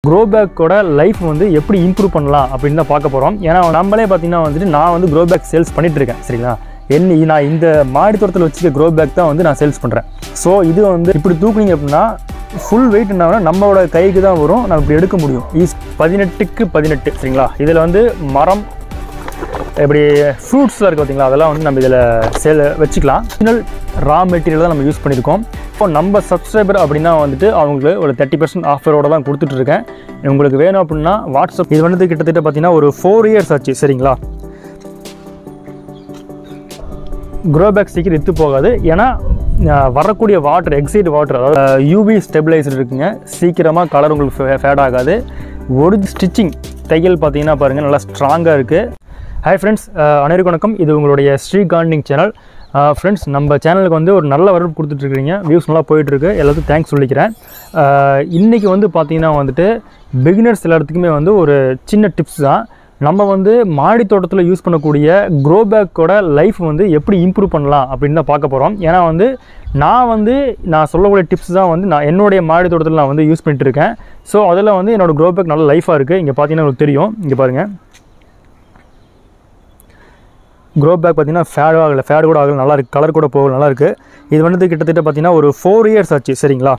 Grow பேக்கோட life வந்து எப்படி இம்ப்ரூவ் பண்ணலாம் அப்படின்னு தான் பார்க்க போகிறோம். ஏன்னா நம்மளே பார்த்தீங்கன்னா வந்துட்டு நான் வந்து க்ரோ பேக் சேல்ஸ் பண்ணிகிட்ருக்கேன். சரிங்களா, நான் இந்த மாடி தோட்டத்தில் வச்சுக்க க்ரோ பேக் தான் வந்து நான் சேல்ஸ் பண்ணுறேன். ஸோ இது வந்து இப்படி தூக்குனீங்க அப்படின்னா ஃபுல் வெயிட் என்ன நம்மளோட கைக்கு தான் வரும். நம்ம இப்படி எடுக்க முடியும். 18க்கு 18. சரிங்களா, இதில் வந்து மரம் இப்படி ஃப்ரூட்ஸ்லாம் இருக்குது பார்த்தீங்களா, அதெல்லாம் வந்து நம்ம இதில் வச்சுக்கலாம். ஒரிஜினல் ரா மெட்டீரியல் தான் நம்ம யூஸ் பண்ணியிருக்கோம். இப்போ நம்ம சப்ஸ்கிரைபர் அப்படின்னா வந்துட்டு அவங்களுக்கு ஒரு 30% ஆஃபரோடு தான் கொடுத்துட்ருக்கேன். உங்களுக்கு வேணும் அப்படின்னா வாட்ஸ்அப். இது வந்து கிட்டத்தட்ட பார்த்தீங்கன்னா ஒரு 4 இயர்ஸ் ஆச்சு. சரிங்களா, க்ரோ பேக் சீக்கிரம் இத்து போகாது. ஏன்னா வரக்கூடிய வாட்டர், எக்ஸைட் வாட்டர், அதாவது யூவி ஸ்டெபிளைசர் இருக்குங்க. சீக்கிரமாக கலர் உங்களுக்கு ஃபேட் ஆகாது. ஒரு ஸ்டிச்சிங் தையல் பார்த்தீங்கன்னா பாருங்கள் நல்லா ஸ்ட்ராங்காக இருக்குது. ஹாய் ஃப்ரெண்ட்ஸ், அனைவருக்கும் வணக்கம். இது உங்களுடைய ஸ்ரீ கார்டனிங் சேனல். ஃப்ரெண்ட்ஸ், நம்ம சேனலுக்கு வந்து ஒரு நல்ல வரவு கொடுத்துட்ருக்கீங்க. வியூஸ் நல்லா போயிட்டுருக்கு. எல்லாத்துக்கும் தேங்க்ஸ் சொல்லிக்கிறேன். இன்றைக்கி வந்து பார்த்திங்கன்னா வந்துட்டு பிகினர்ஸ் எல்லாத்துக்குமே வந்து ஒரு சின்ன டிப்ஸ் தான். நம்ம வந்து மாடி தோட்டத்தில் யூஸ் பண்ணக்கூடிய க்ரோ பேக்கோட லைஃப் வந்து எப்படி இம்ப்ரூவ் பண்ணலாம் அப்படின்னு தான் பார்க்க போகிறோம். ஏன்னா வந்து நான் சொல்லக்கூடிய டிப்ஸ் தான் வந்து நான் என்னுடைய மாடி தோட்டத்தில் நான் வந்து யூஸ் பண்ணிட்டுருக்கேன். ஸோ அதில் வந்து என்னோடய க்ரோ பேக் நல்ல லைஃபாக இருக்குது. இங்கே பார்த்தீங்கன்னா உங்களுக்கு தெரியும். இங்கே பாருங்கள், க்ரோ பேக் பார்த்தீங்கன்னா ஃபேடு கூட ஆகலை, நல்லா இருக்குது. கலர் கூட போகல, நல்லா இருக்குது. இது வந்து கிட்டத்தட்ட பார்த்தீங்கன்னா ஒரு 4 இயர்ஸ் ஆச்சு. சரிங்களா,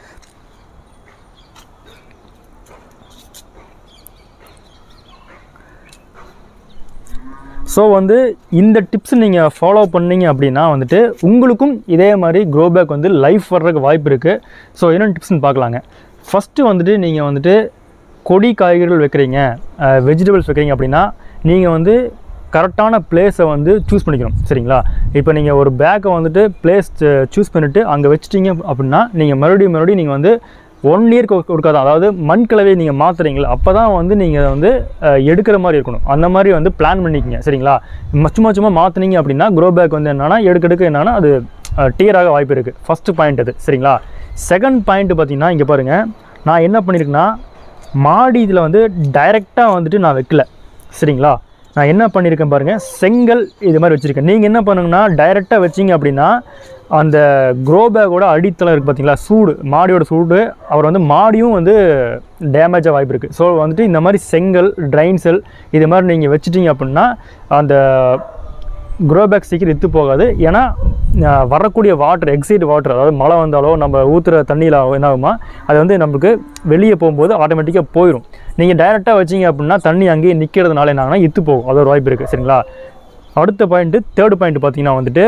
ஸோ வந்து இந்த டிப்ஸ் நீங்கள் ஃபாலோ பண்ணிங்க அப்படின்னா வந்துட்டு உங்களுக்கும் இதே மாதிரி க்ரோ பேக் வந்து லைஃப் வர்றதுக்கு வாய்ப்பு இருக்குது. ஸோ என்னென்ன டிப்ஸ்னு பார்க்கலாங்க. ஃபஸ்ட்டு வந்துட்டு நீங்கள் வந்துட்டு கொடி காய்கறிகள் வைக்கிறீங்க, வெஜிடபிள்ஸ் வைக்கிறீங்க அப்படின்னா நீங்கள் வந்து கரெக்டான பிளேஸை வந்து சூஸ் பண்ணிக்கணும். சரிங்களா, இப்போ நீங்கள் ஒரு பேக்கை வந்துட்டு பிளேஸ் சூஸ் பண்ணிவிட்டு அங்கே வச்சிட்டிங்க அப்படின்னா நீங்கள் மறுபடியும் நீங்கள் வந்து 1 இயர்க்கு கொடுக்காது. அதாவது மண் கலவையை நீங்கள் மாற்றுறீங்களா, அப்போ தான் வந்து நீங்கள் வந்து எடுக்கிற மாதிரி இருக்கணும். அந்த மாதிரி வந்து பிளான் பண்ணிக்கிங்க. சரிங்களா, சும்மா மாற்றினீங்க அப்படின்னா க்ரோ பேக் வந்து என்னென்னா எடுக்க என்னென்னா அது டீராக வாய்ப்பு இருக்குது. ஃபஸ்ட்டு பாயிண்ட் அது. சரிங்களா, செகண்ட் பாயிண்ட்டு பார்த்தீங்கன்னா இங்கே பாருங்கள், நான் என்ன பண்ணியிருக்கேன்னா மாடி இதில் வந்து டைரெக்டாக வந்துட்டு நான் வைக்கல. சரிங்களா, நான் என்ன பண்ணியிருக்கேன் பாருங்கள், செங்கல் இது மாதிரி வச்சுருக்கேன். நீங்கள் என்ன பண்ணுங்கன்னா டைரெக்டாக வச்சிங்க அப்படின்னா அந்த க்ரோ பேக்கோட அடித்தளம் இருக்குது பார்த்தீங்களா, சூடு, மாடியோட சூடு, அவர் வந்து மாடியும் வந்து டேமேஜாக வாய்ப்பு இருக்குது. ஸோ வந்துட்டு இந்த மாதிரி செங்கல், ட்ரைன் செல் இது மாதிரி நீங்கள் வச்சிட்டிங்க அப்படின்னா அந்த க்ரோ பேக் சீக்கிரம் இத்து போகாது. ஏன்னா வரக்கூடிய வாட்டர், எக்ஸைட் வாட்டர், அதாவது மழை வந்தாலோ நம்ம ஊற்றுற தண்ணியில் என்ன ஆகுமா, அது வந்து நம்மளுக்கு வெளியே போகும்போது ஆட்டோமேட்டிக்காக போயிடும். நீங்கள் டைரெக்டாக வச்சிங்க அப்படின்னா தண்ணி அங்கேயே நிற்கிறதுனால என்ன ஆகுனா இத்து போகும். அது ஒரு வாய்ப்பு இருக்குது. சரிங்களா, அடுத்த பாயிண்ட்டு, தேர்ட் பாயிண்ட் பார்த்தீங்கன்னா வந்துட்டு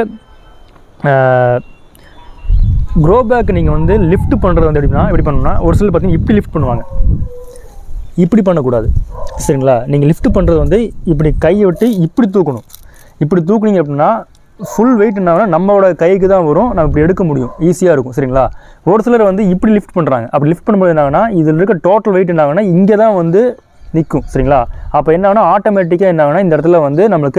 க்ரோ பேக் நீங்கள் வந்து லிஃப்ட் பண்ணுறது வந்து எப்படின்னா எப்படி பண்ணணும்னா, ஒரு சிலர் பார்த்தீங்கன்னா இப்படி லிஃப்ட் பண்ணுவாங்க. இப்படி பண்ணக்கூடாது. சரிங்களா, நீங்கள் லிஃப்ட் பண்ணுறது வந்து இப்படி கையை விட்டு இப்படி தூக்கணும். இப்படி தூக்குனீங்க அப்படின்னா ஃபுல் வெயிட் என்ன நம்மளோட கைக்கு தான் வரும். நம்ம இப்படி எடுக்க முடியும், ஈஸியாக இருக்கும். சரிங்களா, ஒரு சிலர் வந்து இப்படி லிஃப்ட் பண்ணுறாங்க. அப்படி லிஃப்ட் பண்ணும்போது என்னாங்கன்னா இதில் இருக்க டோட்டல் வெயிட் என்னாங்கன்னா இங்கே தான் வந்து நிற்கும். சரிங்களா, அப்போ என்ன ஆகுனா ஆட்டோமேட்டிக்காக என்ன ஆகுனா இந்த இடத்துல வந்து நம்மளுக்கு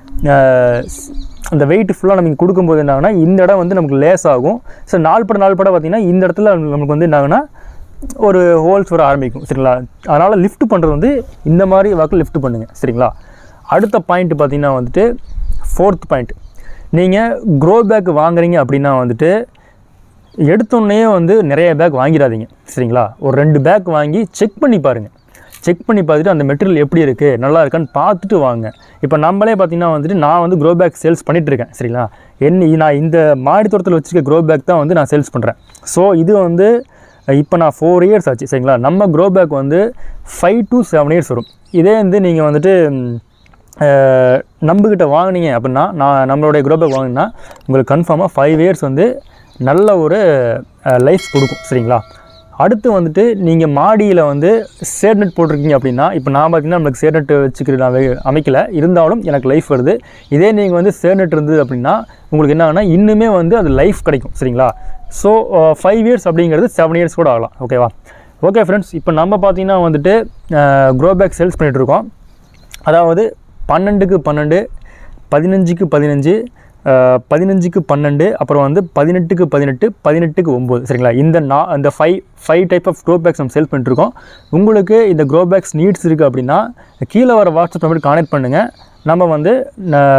அந்த வெயிட் ஃபுல்லாக நம்ம கொடுக்கும்போது என்ன ஆகுனா இந்த இடம் வந்து நமக்கு லேஸ் ஆகும். ஸோ நாள் பட பார்த்திங்கன்னா இந்த இடத்துல நமக்கு வந்து என்ன ஆகுனா ஒரு ஹோல்ஸ் வர ஆரம்பிக்கும். சரிங்களா, அதனால் லிஃப்ட் பண்ணுறது வந்து இந்த மாதிரி வாக்கில் லிஃப்ட் பண்ணுங்கள். சரிங்களா, அடுத்த பாயிண்ட் பார்த்திங்கன்னா வந்துட்டு ஃபோர்த் பாயிண்ட், நீங்கள் க்ரோ பேக் வாங்குறீங்க அப்படின்னா வந்துட்டு எடுத்தோடனே வந்து நிறைய பேக் வாங்கிடாதீங்க. சரிங்களா, ஒரு 2 பேக் வாங்கி செக் பண்ணி பாருங்கள். செக் பண்ணி பார்த்துட்டு அந்த மெட்டீரியல் எப்படி இருக்குது, நல்லா இருக்கான்னு பார்த்துட்டு வாங்க. இப்போ நம்மளே பார்த்திங்கன்னா வந்துட்டு நான் வந்து க்ரோ பேக் சேல்ஸ் பண்ணிகிட்ருக்கேன். சரிங்களா, நான் இந்த மாடி தோட்டத்தில் வச்சுருக்க க்ரோ பேக் தான் வந்து நான் சேல்ஸ் பண்ணுறேன். ஸோ இது வந்து இப்போ நான் 4 இயர்ஸ் ஆச்சு. சரிங்களா, நம்ம க்ரோ பேக் வந்து 5 to 7 இயர்ஸ் வரும். இதே வந்து நீங்கள் வந்துட்டு நம்மக்கிட்ட வாங்கினீங்க அப்படின்னா, நம்மளுடைய க்ரோ பேக் வாங்கினா உங்களுக்கு கன்ஃபார்மாக 5 இயர்ஸ் வந்து நல்ல ஒரு லைஃப் கொடுக்கும். சரிங்களா, அடுத்து வந்துட்டு நீங்கள் மாடியில் வந்து சேட் நெட் போட்டிருக்கீங்க அப்படின்னா, இப்போ நான் பார்த்தீங்கன்னா நம்மளுக்கு சேட் நெட் வச்சுக்கிட்டு நான் அமைக்கலை, இருந்தாலும் எனக்கு லைஃப் வருது. இதே நீங்கள் வந்து சேட் நெட் இருந்தது அப்படின்னா உங்களுக்கு என்ன ஆகுனா இன்னுமே வந்து அது லைஃப் கிடைக்கும். சரிங்களா, ஸோ 5 இயர்ஸ் அப்படிங்கிறது 7 இயர்ஸ் கூட ஆகலாம். ஓகேவா? ஓகே ஃப்ரெண்ட்ஸ், இப்போ நம்ம பார்த்தீங்கன்னா வந்துட்டு க்ரோ பேக் சேல்ஸ் பண்ணிகிட்ருக்கோம். அதாவது 12க்கு 12, 15க்கு 15, 15க்கு 12, அப்புறம் வந்து 18க்கு 18, 18க்கு 9. சரிங்களா, இந்த 5 டைப் ஆஃப் க்ரோ பேக்ஸ் நம்ம சேல் பண்ணிட்டுருக்கோம். உங்களுக்கு இந்த க்ரோ பேக்ஸ் நீட்ஸ் இருக்குது அப்படின்னா கீழே வர வாட்ஸ்அப் நம்பருக்கு கான்டெக்ட் பண்ணுங்கள். நம்ம வந்து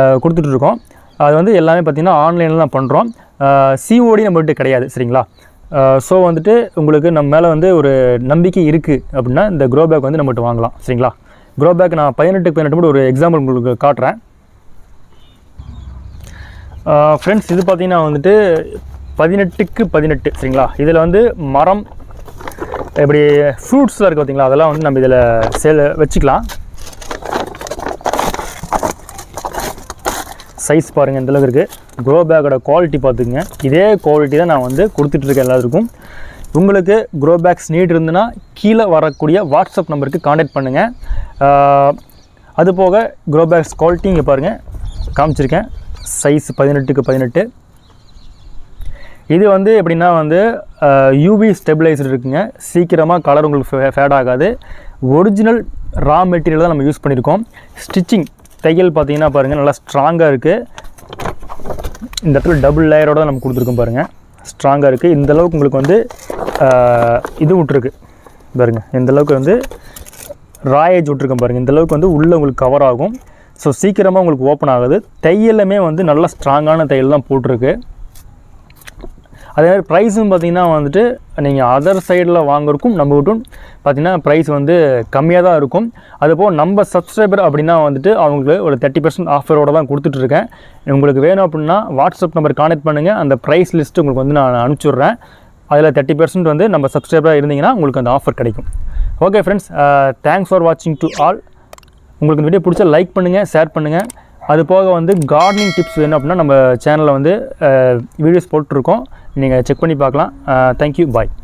கொடுத்துட்ருக்கோம். அது வந்து எல்லாமே பார்த்திங்கன்னா ஆன்லைனில் தான் பண்ணுறோம். சிஓடி நம்மகிட்ட கிடையாது. சரிங்களா, ஸோ வந்துட்டு உங்களுக்கு நம்ம மேலே வந்து ஒரு நம்பிக்கை இருக்குது அப்படின்னா இந்த க்ரோ பேக் வந்து நம்மகிட்ட வாங்கலாம். சரிங்களா? க்ரோ பேக் நான் 18க்கு 18 மட்டும் ஒரு எக்ஸாம்பிள் உங்களுக்கு காட்டுறேன். ஃப்ரெண்ட்ஸ், இது பார்த்தீங்கன்னா வந்துட்டு 18க்கு 18. சரிங்களா? இதில் வந்து மரம் இப்படி ஃப்ரூட்ஸ்லாம் இருக்குது பார்த்தீங்களா, அதெல்லாம் வந்து நம்ம இதில் வச்சுக்கலாம். சைஸ் பாருங்கள் எந்தளவுக்கு இருக்குது. க்ரோ பேக்கோட குவாலிட்டி பார்த்துக்குங்க. இதே குவாலிட்டி தான் நான் வந்து கொடுத்துட்ருக்கேன் எல்லாத்துக்கும். உங்களுக்கு க்ரோ பேக்ஸ் நீட் இருந்துன்னா கீழே வரக்கூடிய வாட்ஸ்அப் நம்பருக்கு காண்டாக்ட் பண்ணுங்கள். அது போக க்ரோ பேக்ஸ் குவாலிட்டி இங்கே பாருங்கள் காமிச்சிருக்கேன். சைஸ் 18க்கு 18. இது வந்து எப்படின்னா வந்து யூவி ஸ்டெபிளைசர் இருக்குங்க. சீக்கிரமாக கலர் உங்களுக்கு ஃபேட் ஆகாது. ஒரிஜினல் ரா மெட்டீரியல் தான் நம்ம யூஸ் பண்ணியிருக்கோம். ஸ்டிச்சிங் தையல் பார்த்தீங்கன்னா பாருங்கள் நல்லா ஸ்ட்ராங்காக இருக்குது. இந்த இடத்துல டபுள் லேயரோடு தான் நம்ம கொடுத்துருக்கோம் பாருங்கள். ஸ்ட்ராங்காக இருக்குது. இந்தளவுக்கு உங்களுக்கு வந்து இது விட்ருக்கு பாருங்கள். இந்தளவுக்கு வந்து ராயேஜ் விட்ருக்கோம் பாருங்கள். இந்தளவுக்கு வந்து உள்ளே உங்களுக்கு கவர் ஆகும். ஸோ சீக்கிரமாக உங்களுக்கு ஓப்பன் ஆகுது. தையலுமே வந்து நல்லா ஸ்ட்ராங்கான தையல் தான் போட்டிருக்கு. அதே மாதிரி ப்ரைஸும் பார்த்திங்கன்னா வந்துட்டு நீங்கள் அதர் சைடில் வாங்குறக்கும் நம்மகிட்டும் பார்த்திங்கன்னா ப்ரைஸ் வந்து கம்மியாக தான் இருக்கும். அதுபோல் நம்ம சப்ஸ்கிரைபர் அப்படின்னா வந்துட்டு அவங்களுக்கு ஒரு 30% ஆஃபரோடு தான் கொடுத்துட்ருக்கேன். உங்களுக்கு வேணும் அப்படின்னா வாட்ஸ்அப் நம்பர் கான்டெக்ட் பண்ணுங்கள். அந்த ப்ரைஸ் லிஸ்ட்டு உங்களுக்கு வந்து நான் அனுப்பிச்சுட்றேன். அதில் 30% வந்து நம்ம சப்ஸ்கிரைபராக இருந்தீங்கன்னா உங்களுக்கு அந்த ஆஃபர் கிடைக்கும். ஓகே ஃப்ரெண்ட்ஸ், தேங்க்ஸ் ஃபார் வாட்சிங் டு ஆல். உங்களுக்கு இந்த வீடியோ பிடிச்சா லைக் பண்ணுங்கள், ஷேர் பண்ணுங்கள். அது போக வந்து கார்டனிங் டிப்ஸ் வேணும் அப்படின்னா நம்ம சேனலில் வந்து வீடியோஸ் போட்டுருக்கோம். நீங்கள் செக் பண்ணி பார்க்கலாம். தேங்க்யூ, பாய்.